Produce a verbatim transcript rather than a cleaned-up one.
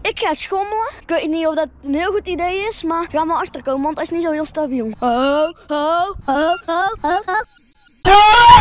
Ik ga schommelen. Ik weet niet of dat een heel goed idee is, maar ga maar achterkomen, want hij is niet zo heel stabiel. Ho, ho, ho, ho, ho, ho.